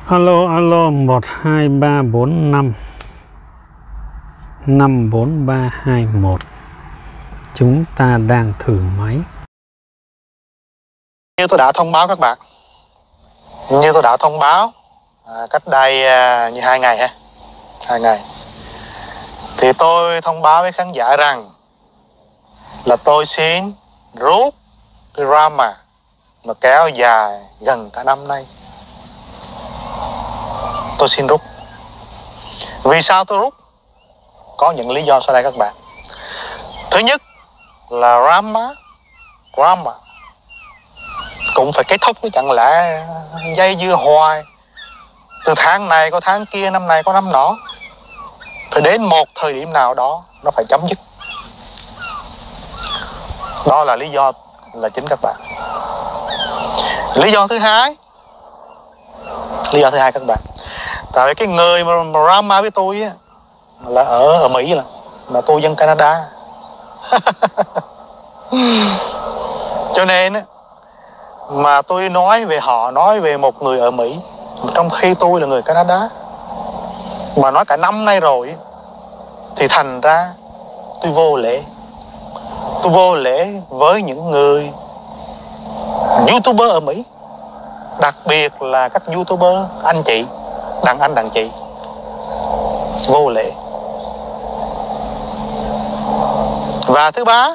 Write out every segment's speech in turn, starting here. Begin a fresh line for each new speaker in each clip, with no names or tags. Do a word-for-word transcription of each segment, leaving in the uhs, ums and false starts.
Alo alo một hai ba bốn năm năm bốn ba hai một. Chúng ta đang thử máy.
Như tôi đã thông báo các bạn, như tôi đã thông báo à, cách đây à, như hai ngày ha, hai ngày thì tôi thông báo với khán giả rằng là tôi xin rút cái drama mà kéo dài gần cả năm nay. Tôi xin rút. Vì sao tôi rút? Có những lý do sau đây các bạn. Thứ nhất là drama drama cũng phải kết thúc, chứ chẳng lẽ dây dưa hoài từ tháng này có tháng kia, năm này có năm nọ. Phải đến một thời điểm nào đó nó phải chấm dứt. Đó là lý do là chính các bạn. Lý do thứ hai, lý do thứ hai các bạn, tại vì cái người mà, mà drama với tôi á, là ở ở Mỹ, là mà tôi dân Canada. Cho nên á, mà tôi nói về họ, nói về một người ở Mỹ, trong khi tôi là người Canada, mà nói cả năm nay rồi, thì thành ra tôi vô lễ. Tôi vô lễ với những người YouTuber ở Mỹ, đặc biệt là các YouTuber anh chị, đàn anh đàn chị. Vô lễ. Và thứ ba,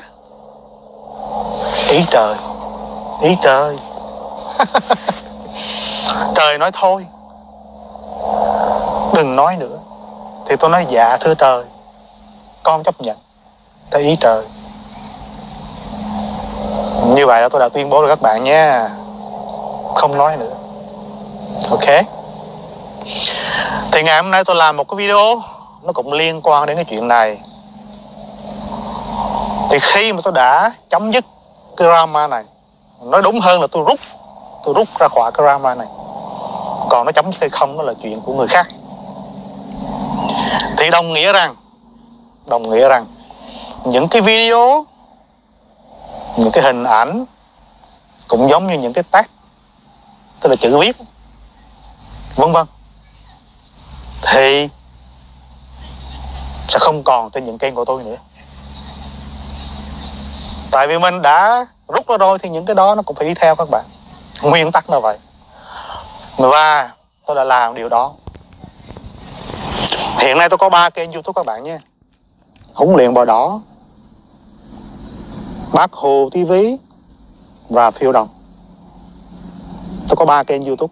ý trời, ý trời. Trời nói thôi, đừng nói nữa. Thì tôi nói dạ thưa trời, con chấp nhận theo ý trời. Như vậy là tôi đã tuyên bố rồi các bạn nha, không nói nữa. Ok. Thì ngày hôm nay tôi làm một cái video nó cũng liên quan đến cái chuyện này. Thì khi mà tôi đã chấm dứt cái drama này, nói đúng hơn là tôi rút Tôi rút ra khỏi cái drama này. Còn nó chấm dứt hay không đó là chuyện của người khác. Thì đồng nghĩa rằng Đồng nghĩa rằng những cái video, những cái hình ảnh cũng giống như những cái tag, tức là chữ viết, vân vân, thì sẽ không còn trên những kênh của tôi nữa. Tại vì mình đã rút ra rồi thì những cái đó nó cũng phải đi theo các bạn. Nguyên tắc là vậy. Và tôi đã làm điều đó. Hiện nay tôi có ba kênh YouTube các bạn nhé. Huấn luyện bò đỏ, Bác Hồ ti vi và Phiêu Đồng. Tôi có ba kênh YouTube.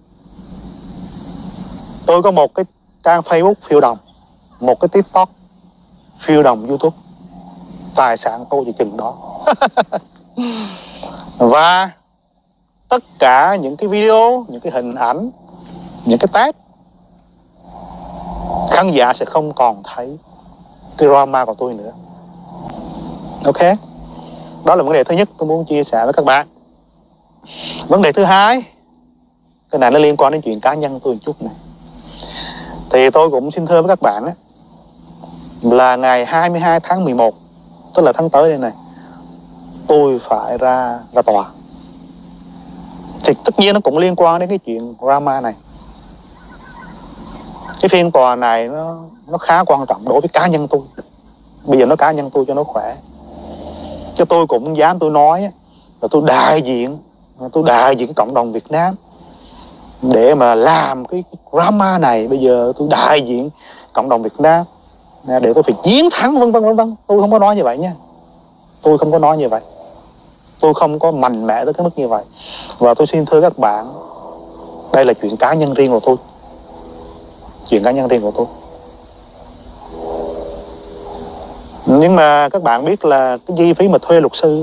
Tôi có một cái trang Facebook Phiêu Đồng, một cái TikTok Phiêu Đồng YouTube. Tài sản tôi chỉ chừng đó. Và tất cả những cái video, những cái hình ảnh, những cái tag, khán giả sẽ không còn thấy cái drama của tôi nữa. Ok. Đó là vấn đề thứ nhất tôi muốn chia sẻ với các bạn. Vấn đề thứ hai, cái này nó liên quan đến chuyện cá nhân tôi một chút này. Thì tôi cũng xin thưa với các bạn á, là ngày hai mươi hai tháng mười một, tức là tháng tới đây này, tôi phải ra ra tòa. Thì tất nhiên nó cũng liên quan đến cái chuyện drama này. Cái phiên tòa này nó nó khá quan trọng đối với cá nhân tôi. Bây giờ nó cá nhân tôi cho nó khỏe. Chứ tôi cũng dám tôi nói là tôi đại diện, tôi đại diện cộng đồng Việt Nam để mà làm cái drama này. Bây giờ tôi đại diện cộng đồng Việt Nam để tôi phải chiến thắng, vân vân vân vân. Tôi không có nói như vậy nha. Tôi không có nói như vậy. Tôi không có mạnh mẽ tới cái mức như vậy. Và tôi xin thưa các bạn, đây là chuyện cá nhân riêng của tôi. Chuyện cá nhân riêng của tôi. Nhưng mà các bạn biết là cái chi phí mà thuê luật sư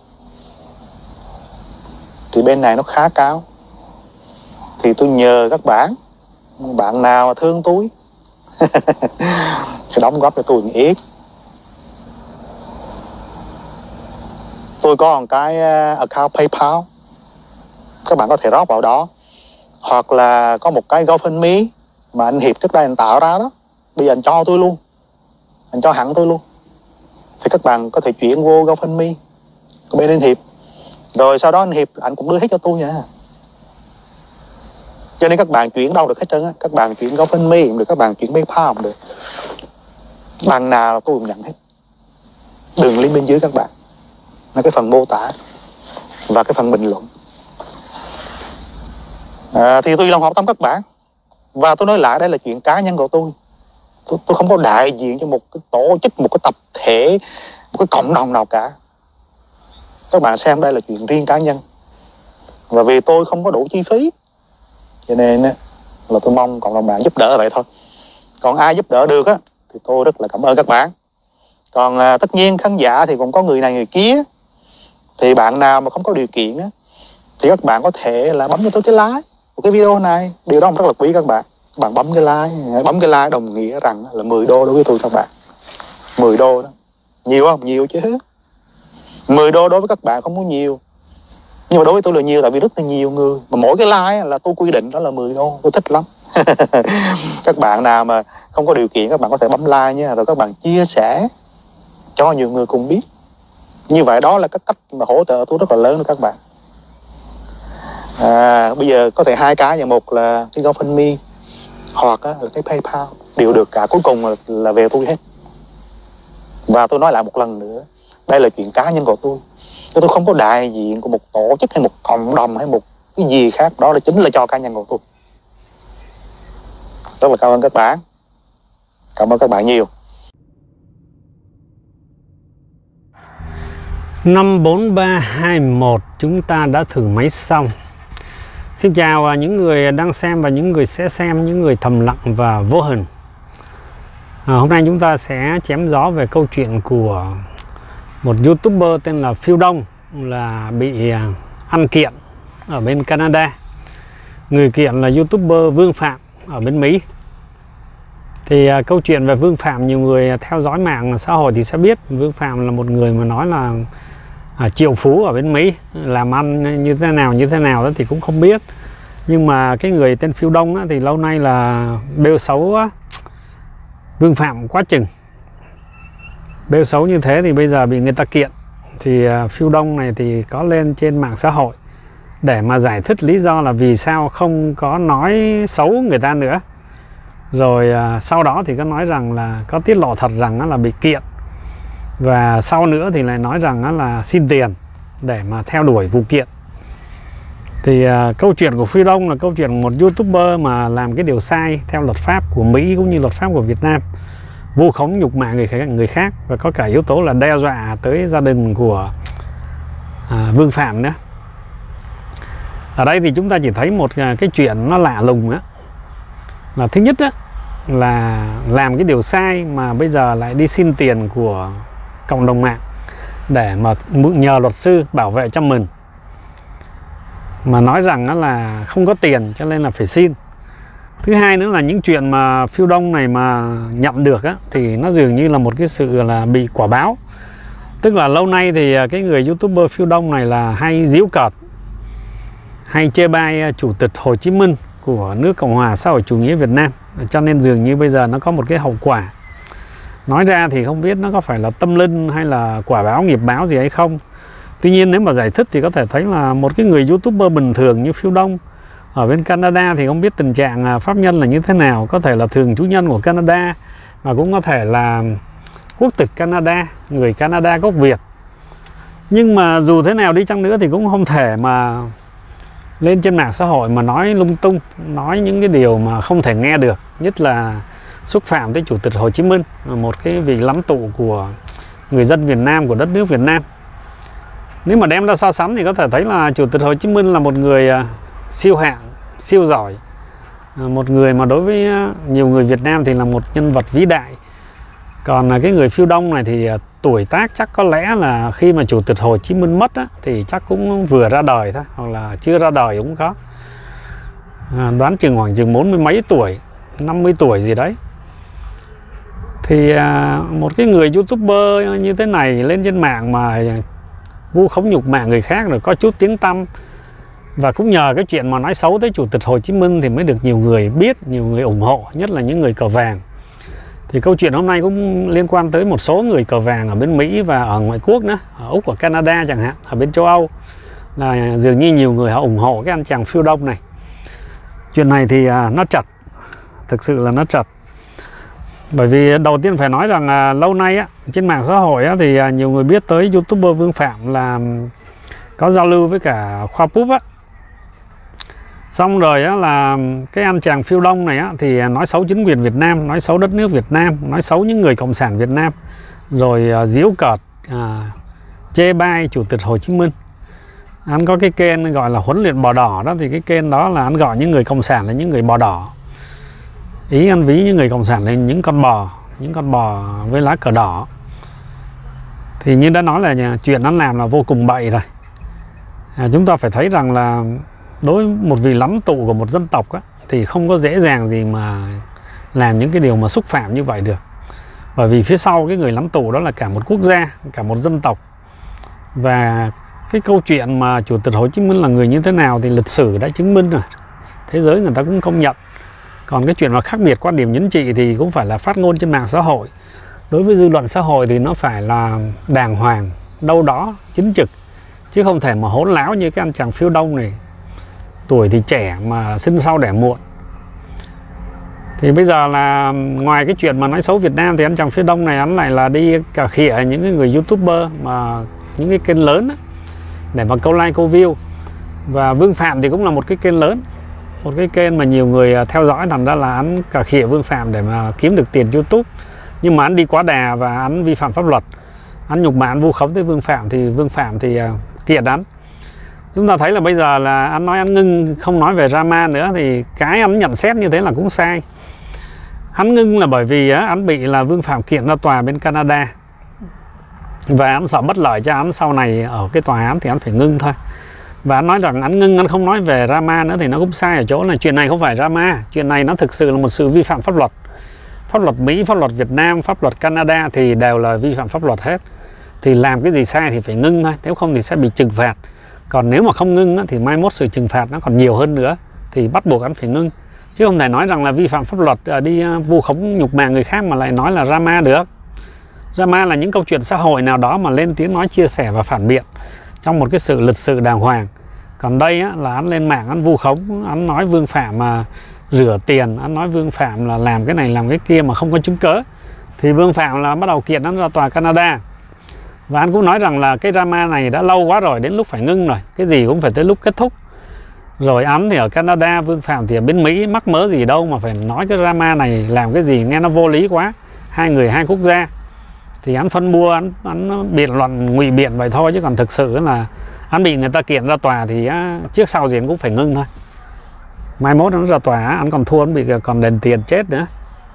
thì bên này nó khá cao. Thì tôi nhờ các bạn, bạn nào mà thương tôi sẽ đóng góp cho tôi một ít. Tôi có một cái account PayPal, các bạn có thể rót vào đó. Hoặc là có một cái GoFundMe mà anh Hiệp trước đây anh tạo ra đó, bây giờ anh cho tôi luôn, anh cho hẳn tôi luôn. Thì các bạn có thể chuyển vô GoFundMe của bên anh Hiệp. Rồi sau đó anh Hiệp anh cũng đưa hết cho tôi nha. Cho nên các bạn chuyển đâu được hết trơn á. Các bạn chuyển GoFundMe cũng được, các bạn chuyển PayPal cũng được, bằng nào là tôi cũng nhận hết. Đường link bên dưới các bạn là cái phần mô tả và cái phần bình luận. À, thì tôi lòng học tâm các bạn. Và tôi nói lại, đây là chuyện cá nhân của tôi. Tôi, tôi không có đại diện cho một cái tổ chức, một cái tập thể, một cái cộng đồng nào cả. Các bạn xem đây là chuyện riêng cá nhân. Và vì tôi không có đủ chi phí, cho nên là tôi mong cộng đồng bạn giúp đỡ vậy thôi. Còn ai giúp đỡ được á thì tôi rất là cảm ơn các bạn. Còn à, tất nhiên khán giả thì cũng có người này người kia. Thì bạn nào mà không có điều kiện á thì các bạn có thể là bấm cho tôi cái like của cái video này. Điều đó rất là quý các bạn. Các bạn bấm cái like, bấm cái like đồng nghĩa rằng là mười đô đối với tôi các bạn. mười đô đó. Nhiều không? Nhiều chứ. mười đô đối với các bạn không có nhiều. Nhưng mà đối với tôi là nhiều, tại vì rất là nhiều người. Mà mỗi cái like là tôi quy định đó là mười đô. Tôi thích lắm. Các bạn nào mà không có điều kiện các bạn có thể bấm like nha. Rồi các bạn chia sẻ cho nhiều người cùng biết. Như vậy đó là cái cách mà hỗ trợ tôi rất là lớn đó các bạn. À, bây giờ có thể hai cái, và một là cái GoFundMe hoặc là cái PayPal đều được cả. Cuối cùng là, là về tôi hết. Và tôi nói lại một lần nữa, đây là chuyện cá nhân của tôi. Tôi không có đại diện của một tổ chức hay một cộng đồng hay một cái gì khác. Đó là chính là cho cá nhân của tôi. Rất là cảm ơn các bạn. Cảm ơn các bạn nhiều.
Năm bốn ba hai một chúng ta đã thử máy xong. Xin chào những người đang xem và những người sẽ xem, những người thầm lặng và vô hình. à, Hôm nay chúng ta sẽ chém gió về câu chuyện của một YouTuber tên là Phiêu Đông, là bị ăn kiện ở bên Canada. Người kiện là YouTuber Vương Phạm ở bên Mỹ. Thì à, câu chuyện về Vương Phạm, nhiều người theo dõi mạng xã hội thì sẽ biết Vương Phạm là một người mà nói là à, triệu phú ở bên Mỹ, làm ăn như thế nào như thế nào đó thì cũng không biết. Nhưng mà cái người tên Phiêu Đông á, thì lâu nay là bêu xấu á, Vương Phạm quá chừng. Bêu xấu như thế thì bây giờ bị người ta kiện. Thì à, Phiêu Đông này thì có lên trên mạng xã hội để mà giải thích lý do là vì sao không có nói xấu người ta nữa. Rồi à, sau đó thì có nói rằng là có tiết lộ thật rằng là bị kiện. Và sau nữa thì lại nói rằng là xin tiền để mà theo đuổi vụ kiện. Thì à, câu chuyện của Phiêu Đông là câu chuyện của một YouTuber mà làm cái điều sai theo luật pháp của Mỹ cũng như luật pháp của Việt Nam, vu khống nhục mạ người khác, người khác và có cả yếu tố là đe dọa tới gia đình của à, Vương Phạm nữa. Ở đây thì chúng ta chỉ thấy một cái chuyện nó lạ lùng á, là thứ nhất á, là làm cái điều sai mà bây giờ lại đi xin tiền của cộng đồng mạng để mà nhờ luật sư bảo vệ cho mình, mà nói rằng là không có tiền cho nên là phải xin. Thứ hai nữa là những chuyện mà Phiêu Đông này mà nhận được á, thì nó dường như là một cái sự là bị quả báo. Tức là lâu nay thì cái người YouTuber Phiêu Đông này là hay giễu cợt, hay chê bai Chủ tịch Hồ Chí Minh của nước Cộng hòa xã hội chủ nghĩa Việt Nam. Cho nên dường như bây giờ nó có một cái hậu quả. Nói ra thì không biết nó có phải là tâm linh hay là quả báo nghiệp báo gì hay không. Tuy nhiên nếu mà giải thích thì có thể thấy là một cái người YouTuber bình thường như Phiêu Đông ở bên Canada thì không biết tình trạng pháp nhân là như thế nào. Có thể là thường trú nhân của Canada, và cũng có thể là quốc tịch Canada, người Canada gốc Việt. Nhưng mà dù thế nào đi chăng nữa thì cũng không thể mà lên trên mạng xã hội mà nói lung tung, nói những cái điều mà không thể nghe được, nhất là xúc phạm tới Chủ tịch Hồ Chí Minh, một cái vị lãnh tụ của người dân Việt Nam, của đất nước Việt Nam. Nếu mà đem ra so sánh thì có thể thấy là Chủ tịch Hồ Chí Minh là một người siêu hạng, siêu giỏi, một người mà đối với nhiều người Việt Nam thì là một nhân vật vĩ đại. Còn cái người Phiêu Đông này thì tuổi tác chắc có lẽ là khi mà Chủ tịch Hồ Chí Minh mất á, thì chắc cũng vừa ra đời thôi, hoặc là chưa ra đời cũng có. À, đoán chừng khoảng chừng bốn mươi mấy tuổi, năm mươi tuổi gì đấy. Thì à, một cái người YouTuber như thế này lên trên mạng mà vu khống nhục mạ người khác rồi có chút tiếng tăm, và cũng nhờ cái chuyện mà nói xấu tới Chủ tịch Hồ Chí Minh thì mới được nhiều người biết, nhiều người ủng hộ, nhất là những người cờ vàng. Thì câu chuyện hôm nay cũng liên quan tới một số người cờ vàng ở bên Mỹ và ở ngoại quốc nữa, ở Úc, ở Canada chẳng hạn, ở bên châu Âu, là dường như nhiều người họ ủng hộ cái anh chàng Phiêu Đông này. chuyện này thì à, nó trật, thực sự là nó trật. Bởi vì đầu tiên phải nói rằng à, lâu nay á, trên mạng xã hội á, thì à, nhiều người biết tới YouTuber Vương Phạm là có giao lưu với cả Khoa Púp á. Xong rồi á, là cái anh chàng phiêu đông này á, thì nói xấu chính quyền Việt Nam, nói xấu đất nước Việt Nam, nói xấu những người cộng sản Việt Nam, rồi à, giễu cợt, à, chê bai Chủ tịch Hồ Chí Minh. Anh có cái kênh gọi là huấn luyện bò đỏ đó, thì cái kênh đó là anh gọi những người cộng sản là những người bò đỏ. Ý anh ví những người cộng sản là những con bò, những con bò với lá cờ đỏ. Thì như đã nói là chuyện anh làm là vô cùng bậy rồi. À, chúng ta phải thấy rằng là đối với một vị lãnh tụ của một dân tộc á, thì không có dễ dàng gì mà làm những cái điều mà xúc phạm như vậy được. Bởi vì phía sau cái người lãnh tụ đó là cả một quốc gia, cả một dân tộc. Và cái câu chuyện mà Chủ tịch Hồ Chí Minh là người như thế nào thì lịch sử đã chứng minh rồi, thế giới người ta cũng công nhận. Còn cái chuyện mà khác biệt quan điểm chính trị thì cũng phải là phát ngôn trên mạng xã hội. Đối với dư luận xã hội thì nó phải là đàng hoàng, đâu đó, chính trực, chứ không thể mà hỗn láo như cái anh chàng phiêu đông này. Tuổi thì trẻ mà sinh sau đẻ muộn. Thì bây giờ là ngoài cái chuyện mà nói xấu Việt Nam thì anh chàng phiêu đông này anh lại là đi cà khịa những cái người YouTuber mà những cái kênh lớn đó, để mà câu like câu view. Và Vương Phạm thì cũng là một cái kênh lớn, một cái kênh mà nhiều người theo dõi, thành ra là anh cà khịa Vương Phạm để mà kiếm được tiền YouTube. Nhưng mà anh đi quá đà và anh vi phạm pháp luật, anh nhục mạ, anh vu khống tới Vương Phạm, thì Vương Phạm thì uh, kiện anh. Chúng ta thấy là bây giờ là anh nói anh ngưng không nói về drama nữa, thì cái anh nhận xét như thế là cũng sai. Anh ngưng là bởi vì á, anh bị là Vương Phạm kiện ra tòa bên Canada, và anh sợ bất lợi cho anh sau này ở cái tòa án, thì anh phải ngưng thôi. Và anh nói rằng anh ngưng, anh không nói về drama nữa thì nó cũng sai ở chỗ là chuyện này không phải drama. Chuyện này nó thực sự là một sự vi phạm pháp luật. Pháp luật Mỹ, pháp luật Việt Nam, pháp luật Canada thì đều là vi phạm pháp luật hết. Thì làm cái gì sai thì phải ngưng thôi, nếu không thì sẽ bị trừng phạt. Còn nếu mà không ngưng thì mai mốt sự trừng phạt nó còn nhiều hơn nữa, thì bắt buộc anh phải ngưng. Chứ không thể nói rằng là vi phạm pháp luật đi vu khống nhục mạ người khác mà lại nói là drama được. Drama là những câu chuyện xã hội nào đó mà lên tiếng nói chia sẻ và phản biện trong một cái sự lịch sự đàng hoàng. Còn đây á, là anh lên mạng anh vu khống, anh nói Vương Phạm mà rửa tiền, anh nói Vương Phạm là làm cái này làm cái kia mà không có chứng cớ, thì Vương Phạm là bắt đầu kiện anh ra tòa Canada. Và anh cũng nói rằng là cái drama này đã lâu quá rồi, đến lúc phải ngưng rồi, cái gì cũng phải tới lúc kết thúc. Rồi anh thì ở Canada, Vương Phạm thì ở bên Mỹ, mắc mớ gì đâu mà phải nói cái drama này làm cái gì, nghe nó vô lý quá. Hai người hai quốc gia. Thì anh phân bua, anh, anh biện luận ngụy biện vậy thôi, chứ còn thực sự là anh bị người ta kiện ra tòa thì á, trước sau gì anh cũng phải ngưng thôi. Mai mốt nó ra tòa anh còn thua, anh bị còn đền tiền chết nữa.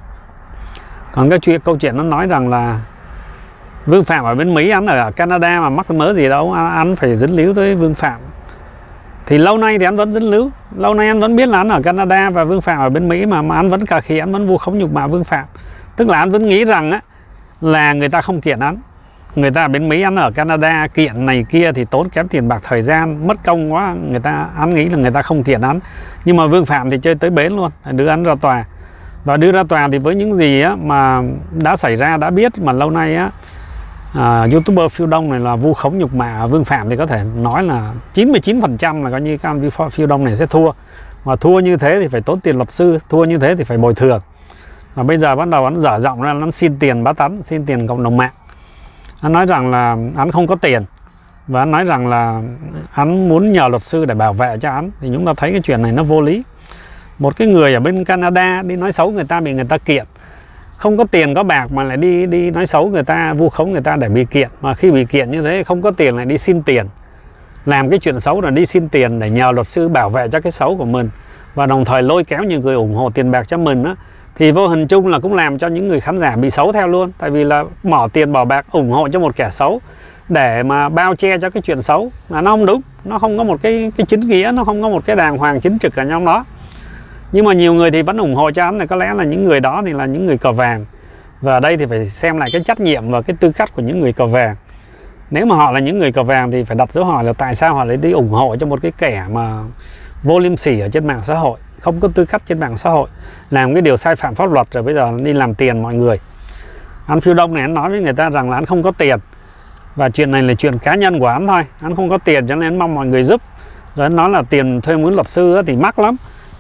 Còn cái chuyện câu chuyện nó nói rằng là Vương Phạm ở bên Mỹ, anh ở Canada mà mắc mớ gì đâu, anh phải dính líu tới Vương Phạm. Thì lâu nay thì anh vẫn dính líu, lâu nay anh vẫn biết là anh ở Canada và Vương Phạm ở bên Mỹ, mà, mà anh vẫn cà khịa, anh vẫn vu khống nhục mạ Vương Phạm. Tức là anh vẫn nghĩ rằng á là người ta không kiện anh, người ta ở bên Mỹ, anh ở Canada kiện này kia thì tốn kém tiền bạc thời gian, mất công quá, người ta anh nghĩ là người ta không kiện anh. Nhưng mà Vương Phạm thì chơi tới bến luôn, đưa anh ra tòa. Và đưa ra tòa thì với những gì á mà đã xảy ra, đã biết mà lâu nay á, à, YouTuber phiêu đông này là vu khống nhục mạ Vương Phạm, thì có thể nói là chín mươi chín phần trăm là coi như các anh phiêu đông này sẽ thua. Mà thua như thế thì phải tốn tiền luật sư, thua như thế thì phải bồi thường. Và bây giờ bắt đầu anh dở giọng ra, anh xin tiền bá tánh, xin tiền cộng đồng mạng. Anh nói rằng là anh không có tiền, và anh nói rằng là anh muốn nhờ luật sư để bảo vệ cho anh. Thì chúng ta thấy cái chuyện này nó vô lý. Một cái người ở bên Canada đi nói xấu người ta, bị người ta kiện, không có tiền có bạc mà lại đi đi nói xấu người ta, vu khống người ta để bị kiện. Mà khi bị kiện như thế không có tiền lại đi xin tiền, làm cái chuyện xấu là đi xin tiền để nhờ luật sư bảo vệ cho cái xấu của mình, và đồng thời lôi kéo những người ủng hộ tiền bạc cho mình á. Thì vô hình chung là cũng làm cho những người khán giả bị xấu theo luôn. Tại vì là bỏ tiền bỏ bạc ủng hộ cho một kẻ xấu để mà bao che cho cái chuyện xấu là nó không đúng. Nó không có một cái, cái chính nghĩa, nó không có một cái đàng hoàng chính trực ở trong đó. Nhưng mà nhiều người thì vẫn ủng hộ cho anh, là có lẽ là những người đó thì là những người cờ vàng. Và ở đây thì phải xem lại cái trách nhiệm và cái tư cách của những người cờ vàng. Nếu mà họ là những người cờ vàng thì phải đặt dấu hỏi là tại sao họ lại đi ủng hộ cho một cái kẻ mà vô liêm sỉ ở trên mạng xã hội, không có tư cách trên mạng xã hội, làm cái điều sai phạm pháp luật, rồi bây giờ đi làm tiền mọi người. Anh phiêu đông này anh nói với người ta rằng là anh không có tiền, và chuyện này là chuyện cá nhân của anh thôi, anh không có tiền cho nên anh mong mọi người giúp. Rồi anh nói là tiền thuê mướn luật sư thì mắc lắm,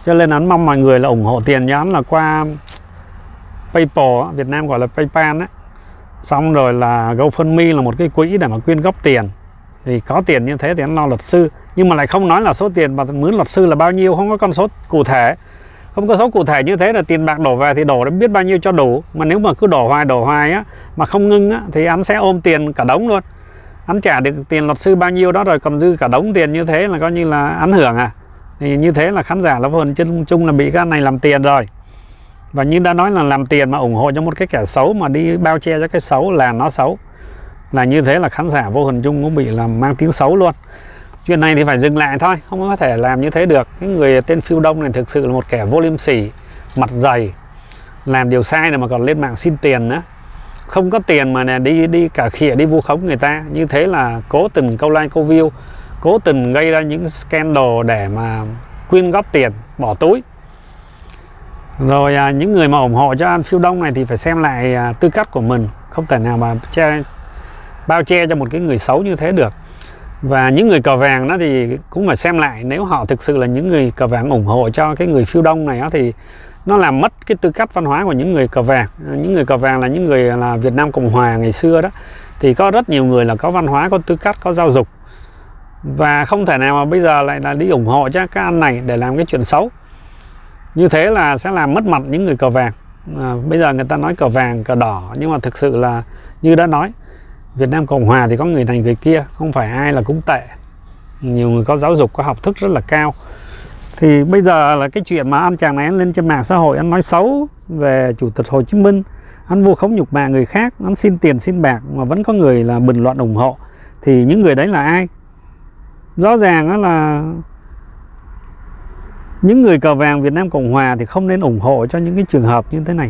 Cho nên anh mong mọi người là ủng hộ tiền cho anh là qua PayPal, Việt Nam gọi là PayPal á. Xong rồi là GoFundMe là một cái quỹ để mà quyên góp tiền. Thì có tiền như thế thì anh lo luật sư, nhưng mà lại không nói là số tiền mà mướn luật sư là bao nhiêu, không có con số cụ thể. Không có số cụ thể như thế là tiền bạc đổ về thì đổ đến biết bao nhiêu cho đủ. Mà nếu mà cứ đổ hoài đổ hoài á, mà không ngưng á, thì anh sẽ ôm tiền cả đống luôn. Anh trả được tiền luật sư bao nhiêu đó rồi còn dư cả đống tiền như thế là coi như là ảnh hưởng à. Thì như thế là khán giả là phần chân chung là bị cái này làm tiền rồi. Và như đã nói là làm tiền mà ủng hộ cho một cái kẻ xấu, mà đi bao che cho cái xấu là nó xấu, là như thế là khán giả vô hình chung cũng bị làm mang tiếng xấu luôn. Chuyện này thì phải dừng lại thôi, không có thể làm như thế được. Cái người tên Phiêu Đông này thực sự là một kẻ vô liêm sỉ, mặt dày, làm điều sai này mà còn lên mạng xin tiền nữa. Không có tiền mà này đi đi cả khịa đi vu khống người ta, như thế là cố tình câu like câu view, cố tình gây ra những scandal để mà quyên góp tiền bỏ túi. Rồi à, những người mà ủng hộ cho anh Phiêu Đông này thì phải xem lại à, tư cách của mình, không thể nào mà che, bao che cho một cái người xấu như thế được. Và những người cờ vàng đó thì cũng phải xem lại, nếu họ thực sự là những người cờ vàng ủng hộ cho cái người Phiêu Đông này đó, thì nó làm mất cái tư cách văn hóa của những người cờ vàng. Những người cờ vàng là những người là Việt Nam Cộng Hòa ngày xưa đó, thì có rất nhiều người là có văn hóa, có tư cách, có giáo dục, và không thể nào mà bây giờ lại là đi ủng hộ cho các anh này để làm cái chuyện xấu. Như thế là sẽ làm mất mặt những người cờ vàng. À, bây giờ người ta nói cờ vàng, cờ đỏ, nhưng mà thực sự là như đã nói, Việt Nam Cộng Hòa thì có người này người kia, không phải ai là cũng tệ. Nhiều người có giáo dục, có học thức rất là cao. Thì bây giờ là cái chuyện mà anh chàng này anh lên trên mạng xã hội, anh nói xấu về Chủ tịch Hồ Chí Minh, anh vu khống nhục mạ người khác, anh xin tiền xin bạc mà vẫn có người là bình luận ủng hộ. Thì những người đấy là ai? Rõ ràng đó là những người cờ vàng Việt Nam Cộng Hòa thì không nên ủng hộ cho những cái trường hợp như thế này.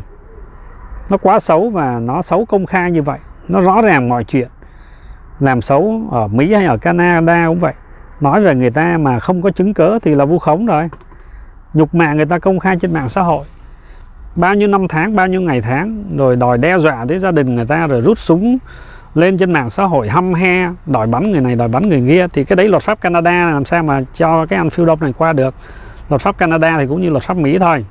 Nó quá xấu, và nó xấu công khai như vậy, nó rõ ràng mọi chuyện. Làm xấu ở Mỹ hay ở Canada cũng vậy, nói về người ta mà không có chứng cớ thì là vu khống rồi. Nhục mạ người ta công khai trên mạng xã hội, bao nhiêu năm tháng, bao nhiêu ngày tháng, rồi đòi đe dọa tới gia đình người ta, rồi rút súng lên trên mạng xã hội hăm he, đòi bắn người này, đòi bắn người kia. Thì cái đấy luật pháp Canada làm sao mà cho cái anh Phiêu Đông này qua được. Luật pháp Canada thì cũng như luật pháp Mỹ thôi.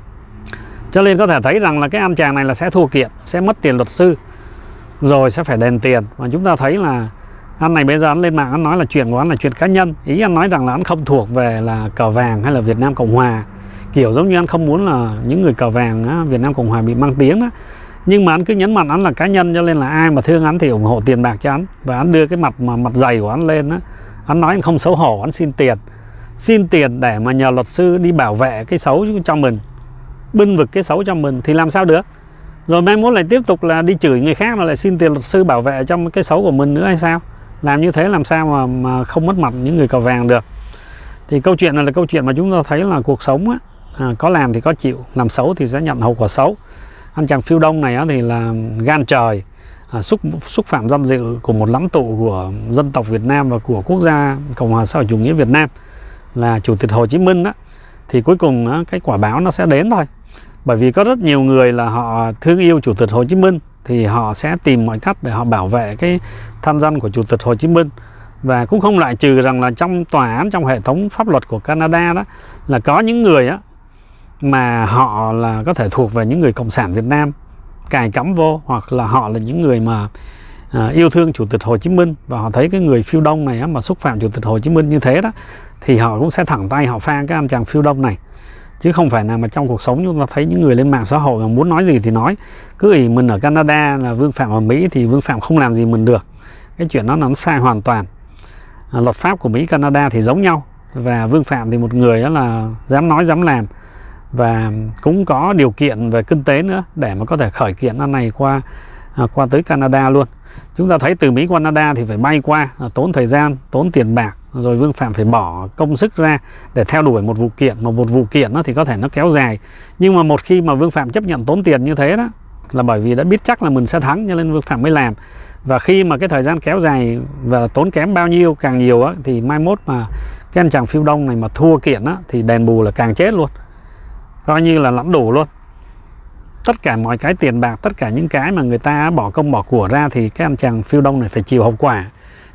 Cho nên có thể thấy rằng là cái anh chàng này là sẽ thua kiện, sẽ mất tiền luật sư, rồi sẽ phải đền tiền. Mà chúng ta thấy là anh này bây giờ anh lên mạng anh nói là chuyện của anh là chuyện cá nhân. Ý anh nói rằng là anh không thuộc về là cờ vàng hay là Việt Nam Cộng Hòa, kiểu giống như anh không muốn là những người cờ vàng á, Việt Nam Cộng Hòa bị mang tiếng á. Nhưng mà anh cứ nhấn mạnh anh là cá nhân, cho nên là ai mà thương anh thì ủng hộ tiền bạc cho anh. Và anh đưa cái mặt mà mặt dày của anh lên á, anh nói anh không xấu hổ, anh xin tiền. Xin tiền để mà nhờ luật sư đi bảo vệ cái xấu cho mình, binh vực cái xấu cho mình, thì làm sao được. Rồi mai mốt lại tiếp tục là đi chửi người khác, mà lại xin tiền luật sư bảo vệ trong cái xấu của mình nữa hay sao? Làm như thế làm sao mà, mà không mất mặt những người cờ vàng được. Thì câu chuyện này là câu chuyện mà chúng ta thấy là cuộc sống á, à, có làm thì có chịu, làm xấu thì sẽ nhận hậu quả xấu. Anh chàng Phiêu Đông này á, thì là gan trời, à, xúc, xúc phạm danh dự của một lãnh tụ của dân tộc Việt Nam và của quốc gia Cộng hòa xã hội chủ nghĩa Việt Nam là Chủ tịch Hồ Chí Minh đó. Thì cuối cùng á, cái quả báo nó sẽ đến thôi. Bởi vì có rất nhiều người là họ thương yêu Chủ tịch Hồ Chí Minh, thì họ sẽ tìm mọi cách để họ bảo vệ cái thanh danh của Chủ tịch Hồ Chí Minh. Và cũng không loại trừ rằng là trong tòa án, trong hệ thống pháp luật của Canada đó, là có những người á mà họ là có thể thuộc về những người cộng sản Việt Nam cài cắm vô, hoặc là họ là những người mà à, yêu thương Chủ tịch Hồ Chí Minh, và họ thấy cái người Phiêu Đông này á, mà xúc phạm Chủ tịch Hồ Chí Minh như thế đó, thì họ cũng sẽ thẳng tay họ pha cái anh chàng Phiêu Đông này. Chứ không phải là mà trong cuộc sống chúng ta thấy những người lên mạng xã hội muốn nói gì thì nói. Cứ ỷ mình ở Canada là Vương Phạm ở Mỹ thì Vương Phạm không làm gì mình được. Cái chuyện đó nó sai hoàn toàn. À, luật pháp của Mỹ, Canada thì giống nhau. Và Vương Phạm thì một người đó là dám nói dám làm, và cũng có điều kiện về kinh tế nữa để mà có thể khởi kiện anh này qua à, qua tới Canada luôn. Chúng ta thấy từ Mỹ qua Canada thì phải bay qua, à, tốn thời gian, tốn tiền bạc, rồi Vương Phạm phải bỏ công sức ra để theo đuổi một vụ kiện. Mà một vụ kiện đó thì có thể nó kéo dài, nhưng mà một khi mà Vương Phạm chấp nhận tốn tiền như thế đó là bởi vì đã biết chắc là mình sẽ thắng, cho nên Vương Phạm mới làm. Và khi mà cái thời gian kéo dài và tốn kém bao nhiêu càng nhiều á, thì mai mốt mà cái anh chàng Phiêu Đông này mà thua kiện á, thì đền bù là càng chết luôn, coi như là lãnh đủ luôn. Tất cả mọi cái tiền bạc, tất cả những cái mà người ta bỏ công bỏ của ra thì cái anh chàng Phiêu Đông này phải chịu hậu quả.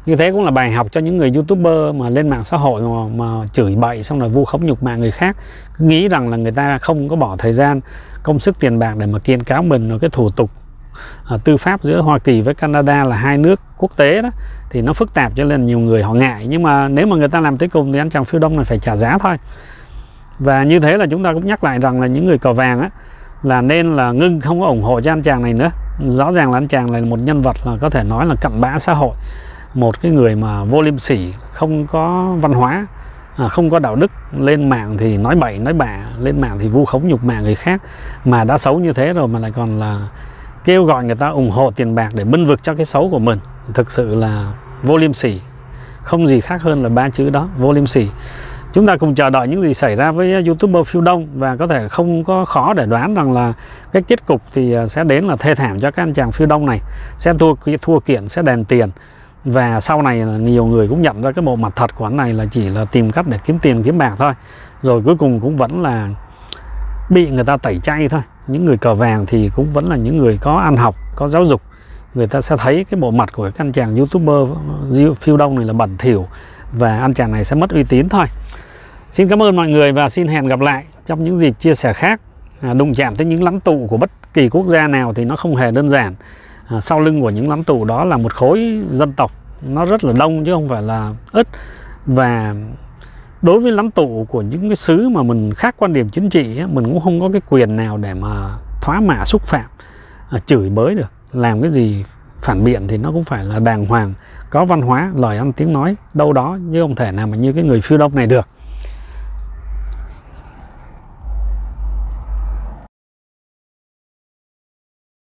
Như thế cũng là bài học cho những người YouTuber mà lên mạng xã hội mà, mà chửi bậy xong rồi vu khống nhục mạ người khác, cứ nghĩ rằng là người ta không có bỏ thời gian, công sức, tiền bạc để mà kiện cáo mình. Rồi cái thủ tục à, tư pháp giữa Hoa Kỳ với Canada là hai nước quốc tế đó thì nó phức tạp cho nên nhiều người họ ngại. Nhưng mà nếu mà người ta làm tới cùng thì anh chàng phiêu đông này phải trả giá thôi. Và như thế là chúng ta cũng nhắc lại rằng là những người cờ vàng á là nên là ngưng không có ủng hộ cho anh chàng này nữa. Rõ ràng là anh chàng là một nhân vật là có thể nói là cặn bã xã hội, một cái người mà vô liêm sỉ, không có văn hóa, à, không có đạo đức, lên mạng thì nói bậy nói bạ, lên mạng thì vu khống nhục mạ người khác, mà đã xấu như thế rồi mà lại còn là kêu gọi người ta ủng hộ tiền bạc để bênh vực cho cái xấu của mình. Thực sự là vô liêm sỉ, không gì khác hơn là ba chữ đó, vô liêm sỉ. Chúng ta cùng chờ đợi những gì xảy ra với YouTuber Phiêu Đông, và có thể không có khó để đoán rằng là cái kết cục thì sẽ đến là thê thảm cho các anh chàng Phiêu Đông này, sẽ thua thua kiện, sẽ đền tiền. Và sau này là nhiều người cũng nhận ra cái bộ mặt thật của anh này là chỉ là tìm cách để kiếm tiền kiếm bạc thôi, rồi cuối cùng cũng vẫn là bị người ta tẩy chay thôi. Những người cờ vàng thì cũng vẫn là những người có ăn học, có giáo dục, người ta sẽ thấy cái bộ mặt của cái anh chàng YouTuber Phiêu Đông này là bẩn thỉu, và anh chàng này sẽ mất uy tín thôi. Xin cảm ơn mọi người và xin hẹn gặp lại trong những dịp chia sẻ khác. À, đụng chạm tới những lãnh tụ của bất kỳ quốc gia nào thì nó không hề đơn giản. À, sau lưng của những lãnh tụ đó là một khối dân tộc, nó rất là đông chứ không phải là ít. Và đối với lãnh tụ của những cái xứ mà mình khác quan điểm chính trị ấy, mình cũng không có cái quyền nào để mà thóa mạ xúc phạm, à, chửi bới được. Làm cái gì phản biện thì nó cũng phải là đàng hoàng, có văn hóa, lời ăn tiếng nói đâu đó, chứ không thể nào mà như cái người Phiêu Đông này được.